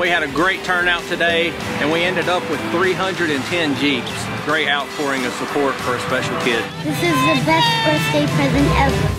We had a great turnout today, and we ended up with 310 Jeeps. Great outpouring of support for a special kid. This is the best birthday present ever.